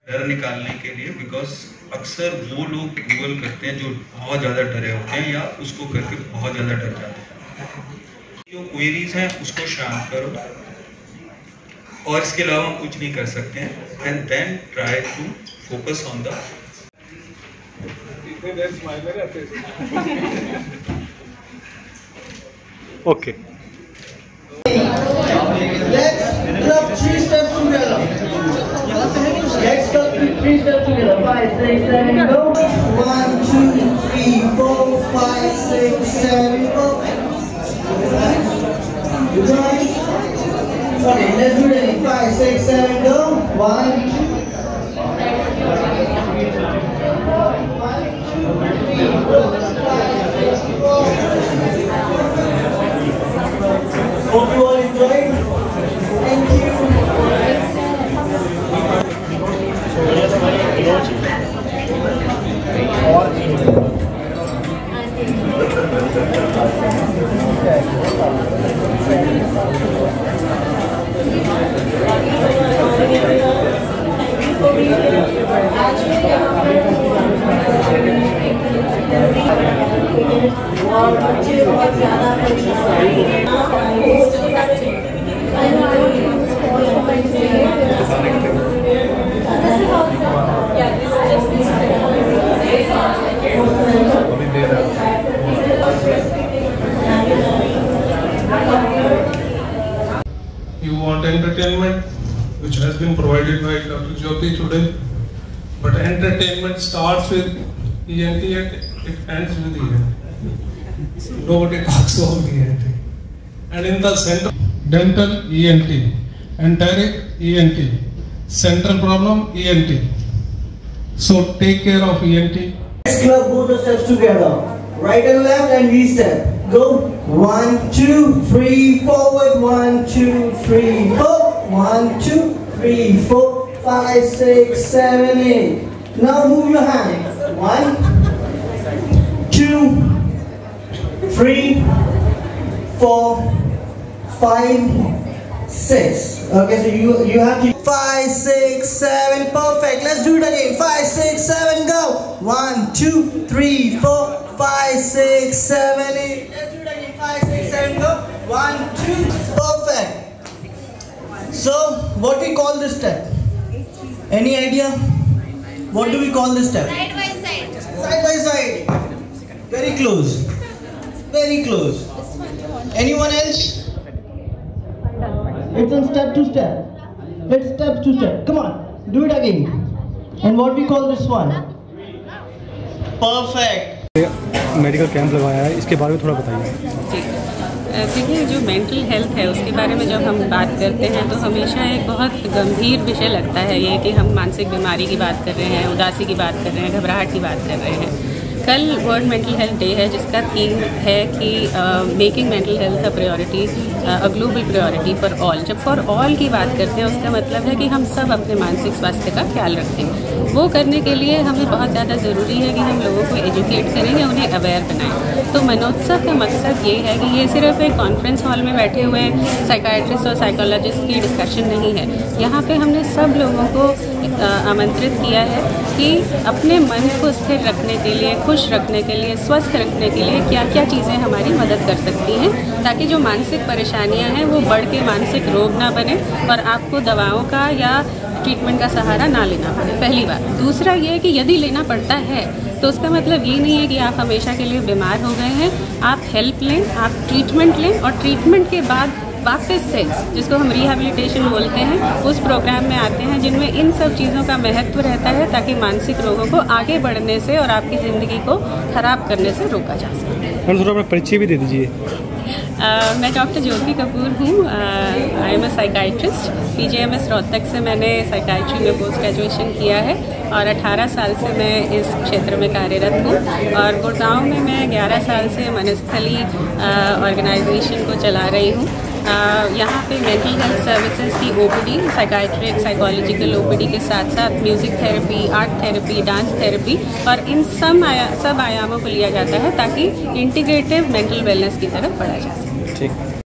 डर निकालने के लिए, बिकॉज अक्सर वो लोग गूगल करते हैं जो बहुत ज़्यादा डरे होते हैं या उसको करके बहुत ज़्यादा डर जाते हैं। जो क्वेरीज हैं उसको शांत करो और इसके अलावा हम कुछ नहीं कर सकते हैं। And then try to focus on the okay. Let's go 3 steps together. 5, 6, 7, go. 1, 2, 3, 4, 5, 6, 7, go. You guys? Okay, let's do it again. 5, 6, 7, go. 1, 2, 3, 4, 5, 6, 7. Hope you all enjoyed. Thank you. You want entertainment, which has been provided by Dr. Jyoti today, but entertainment starts with ENT and it ends with ENT. Nobody talks about ENT. And in the center, dental ENT, enteric ENT, central problem ENT. So take care of ENT. Let's club both the steps together. Right and left and V-step. Go. 1, 2, 3, forward. 1, 2, 3, 4. 1, 2, 3, 4, 5, 6, 7, 8. Now move your hands. 1, 2, 3, 4, 5, 6. Okay, so you have to 5, 6, 7. Perfect. Let's do it again. 5, 6, 7. Go. 1, 2, 3, 4, 5, 6, 7, 8. Let's do it again. 5, 6, 7. Go. 1, 2. Perfect. So, what we call this step? Any idea? What do we call this step? Side by side. Side by side. Very close. Very close. Anyone else? It's on step to step. It's step to step. Come on. Do it again. And what we call this one? Perfect. Medical camp लगवाया है, इसके बारे में थोड़ा बताइए। देखिए, जो mental health है उसके बारे में जब हम बात करते हैं तो हमेशा एक बहुत गंभीर विषय लगता है ये कि हम मानसिक बीमारी की बात कर रहे हैं, उदासी की बात कर रहे हैं, घबराहट की बात कर रहे हैं। कल वर्ल्ड मेंटल हेल्थ डे है जिसका थीम है कि making mental health a priority, a global priority for all. जब फॉर ऑल की बात करते हैं उसका मतलब है कि हम सब अपने मानसिक स्वास्थ्य का ख्याल रखें। वो करने के लिए हमें बहुत ज़्यादा ज़रूरी है कि हम लोगों को एजुकेट करें या उन्हें अवेयर बनाएं। तो मनोत्सव का मकसद ये है कि ये सिर्फ एक कॉन्फ्रेंस हॉल में बैठे हुए साइकाइट्रिस्ट और साइकोलॉजिस्ट की डिस्कशन नहीं है। यहाँ पे हमने सब लोगों को आमंत्रित किया है कि अपने मन को स्थिर रखने के लिए, खुश रखने के लिए, स्वस्थ रखने के लिए क्या क्या चीज़ें हमारी मदद कर सकती हैं, ताकि जो मानसिक परेशानियां हैं वो बढ़ के मानसिक रोग ना बने और आपको दवाओं का या ट्रीटमेंट का सहारा ना लेना पड़े। पहली बात। दूसरा ये है कि यदि लेना पड़ता है तो उसका मतलब ये नहीं है कि आप हमेशा के लिए बीमार हो गए हैं। आप हेल्प लें, आप ट्रीटमेंट लें और ट्रीटमेंट के बाद वापस से, जिसको हम रिहैबिलिटेशन बोलते हैं, उस प्रोग्राम में आते हैं जिनमें इन सब चीज़ों का महत्व रहता है ताकि मानसिक रोगों को आगे बढ़ने से और आपकी ज़िंदगी को ख़राब करने से रोका जा सके। थोड़ा अपना परिचय भी दे दीजिए। मैं डॉक्टर ज्योति कपूर हूँ। I am a psychiatrist. PGMS Rohtak से मैंने साइकाइट्री में पोस्ट ग्रेजुएशन किया है और 18 साल से मैं इस क्षेत्र में कार्यरत हूँ। और गुड़गांव में मैं 11 साल से मनस्थली ऑर्गेनाइजेशन को चला रही हूँ। यहाँ पे मेंटल हेल्थ सर्विसेज की OPD, साइकाइट्रिक साइकोलॉजिकल OPD के साथ साथ music therapy, art therapy, dance therapy और इन सब आयामों को लिया जाता है ताकि इंटीग्रेटिव मेंटल वेलनेस की तरफ बढ़ा जा सके। ठीक।